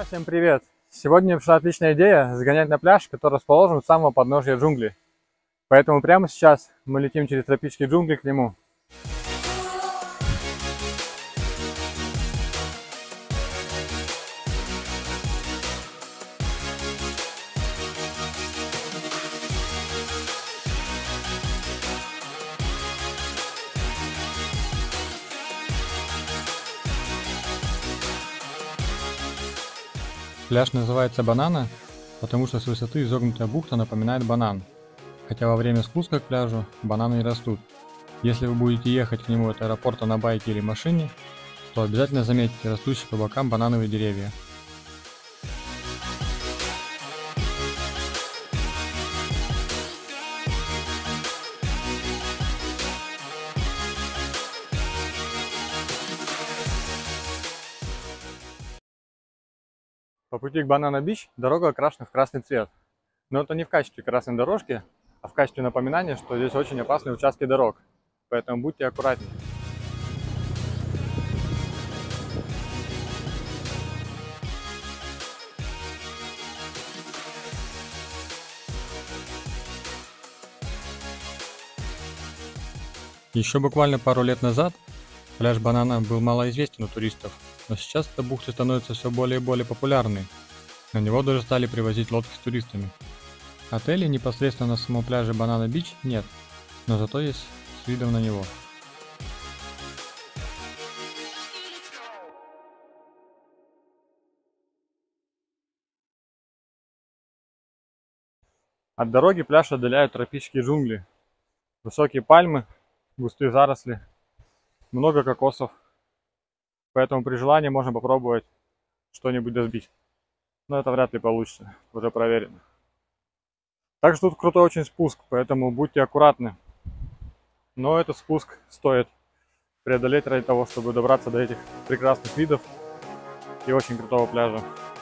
Друзья, всем привет! Сегодня пришла отличная идея сгонять на пляж, который расположен у самого подножия джунглей. Поэтому прямо сейчас мы летим через тропические джунгли к нему. Пляж называется Банана, потому что с высоты изогнутая бухта напоминает банан. Хотя во время спуска к пляжу бананы не растут. Если вы будете ехать к нему от аэропорта на байке или машине, то обязательно заметьте растущие по бокам банановые деревья. По пути к Банана-Бич дорога окрашена в красный цвет. Но это не в качестве красной дорожки, а в качестве напоминания, что здесь очень опасные участки дорог. Поэтому будьте аккуратнее. Еще буквально пару лет назад пляж Банана был малоизвестен у туристов, но сейчас эта бухта становится все более и более популярной. На него даже стали привозить лодки с туристами. Отелей непосредственно на самом пляже Банана-Бич нет, но зато есть с видом на него. От дороги пляж отделяют тропические джунгли. Высокие пальмы, густые заросли, много кокосов. Поэтому при желании можно попробовать что-нибудь сбить. Но это вряд ли получится, уже проверено. Также тут крутой очень спуск, поэтому будьте аккуратны. Но этот спуск стоит преодолеть ради того, чтобы добраться до этих прекрасных видов и очень крутого пляжа.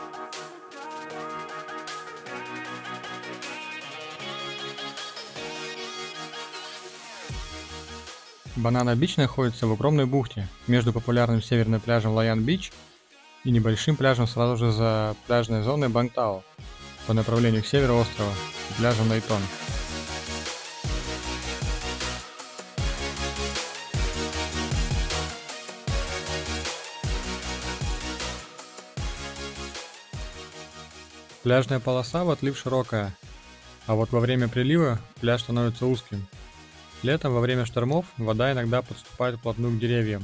Банана-Бич находится в огромной бухте между популярным северным пляжем Лайон-Бич и небольшим пляжем сразу же за пляжной зоной Бангтао по направлению к северу острова и пляжем Нейтон. Пляжная полоса в отлив широкая, а вот во время прилива пляж становится узким. Летом во время штормов вода иногда подступает вплотную к деревьям.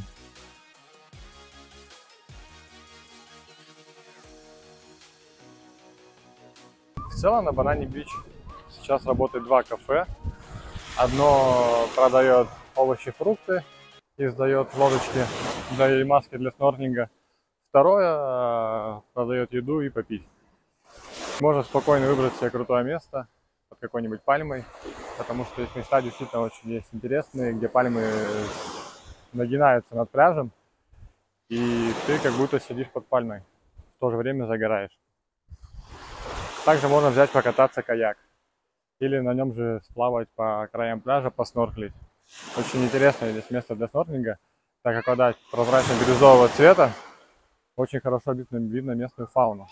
В целом на Банане-Бич сейчас работает два кафе. Одно продает овощи, фрукты и сдает лодочки и маски для снорклинга. Второе продает еду и попить. Можно спокойно выбрать себе крутое место под какой-нибудь пальмой, потому что есть места действительно очень есть интересные, где пальмы нагинаются над пляжем, и ты как будто сидишь под пальмой, в то же время загораешь. Также можно взять покататься каяк, или на нем же сплавать по краям пляжа, поснорклить. Очень интересное здесь место для снорклинга, так как вода прозрачно-бирюзового цвета, очень хорошо видно местную фауну.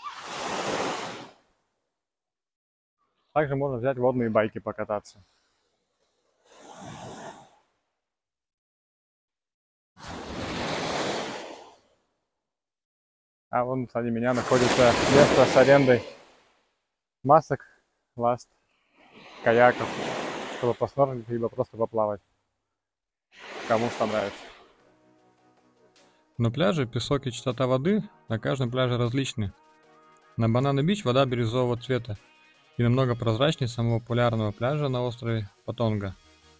Также можно взять водные байки покататься. А вон сзади меня находится место с арендой масок, ласт, каяков, чтобы поснорклить, либо просто поплавать. Кому что нравится. На пляже песок и чистота воды на каждом пляже различны. На Банана-Бич вода бирюзового цвета и намного прозрачнее самого популярного пляжа на острове Патонга.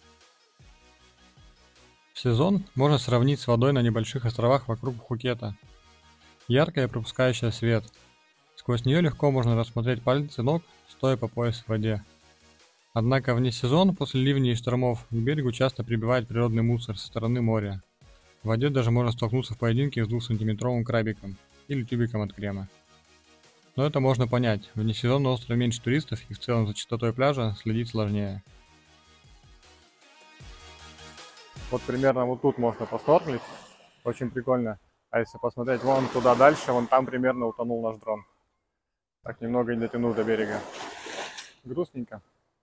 В сезон можно сравнить с водой на небольших островах вокруг Пхукета. Яркая и пропускающая свет. Сквозь нее легко можно рассмотреть пальцы ног, стоя по пояс в воде. Однако вне сезона, после ливней и штормов, к берегу часто прибывает природный мусор со стороны моря. В воде даже можно столкнуться в поединке с 2-сантиметровым крабиком или тюбиком от крема. Но это можно понять, вне сезона на острове меньше туристов и в целом за чистотой пляжа следить сложнее. Вот примерно вот тут можно поснорклить, очень прикольно. А если посмотреть вон туда дальше, вон там примерно утонул наш дрон. Так немного не дотянул до берега. Грустненько.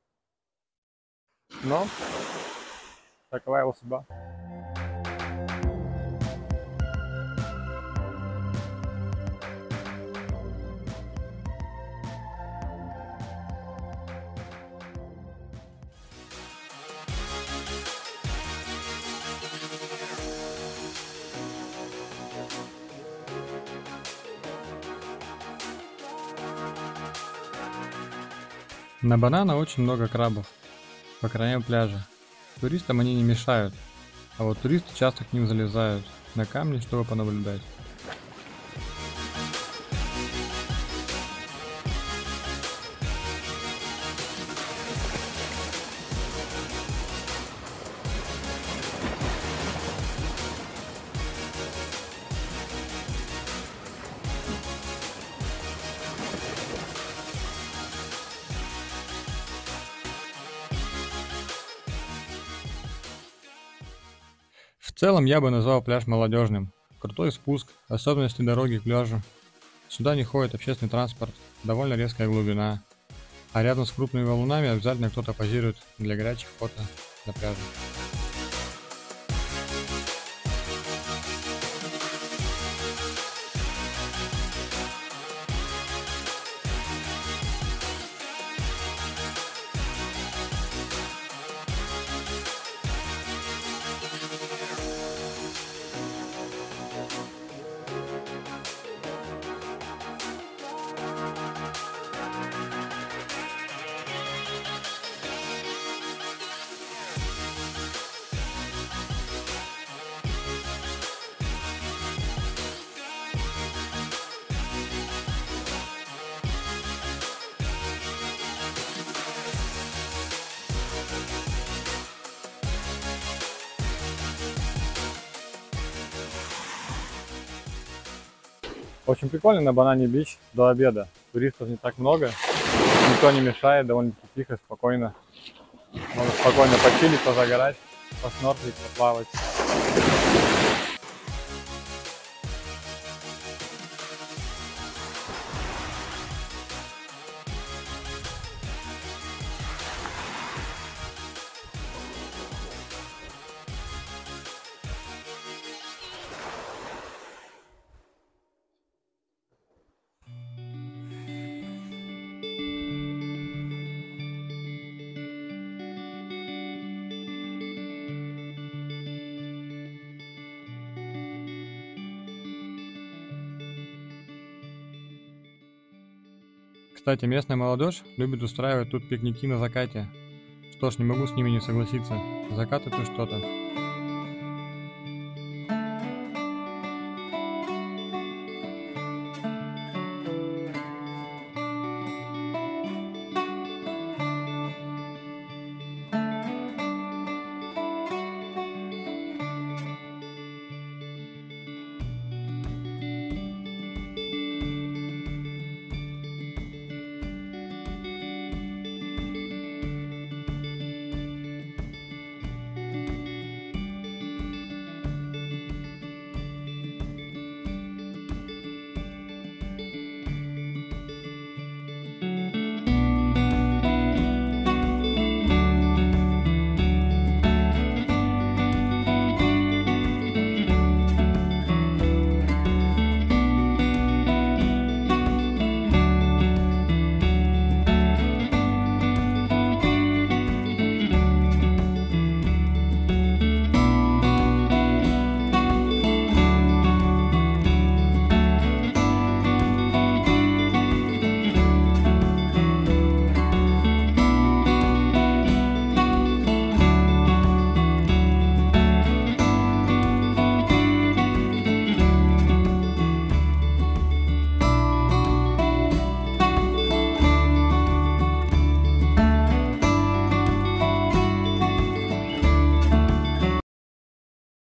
Но такова его судьба. На Банана очень много крабов по краям пляжа. Туристам они не мешают, а вот туристы часто к ним залезают на камни, чтобы понаблюдать. В целом я бы назвал пляж молодежным. Крутой спуск, особенности дороги к пляжу. Сюда не ходит общественный транспорт, довольно резкая глубина. А рядом с крупными валунами обязательно кто-то позирует для горячих фото на пляже. Очень прикольно на Банане-Бич до обеда. Туристов не так много, никто не мешает, довольно-таки тихо, спокойно. Можно спокойно почилить, позагорать, поснорклить, поплавать. Кстати, местная молодежь любит устраивать тут пикники на закате. Что ж, не могу с ними не согласиться. Закат — это что-то.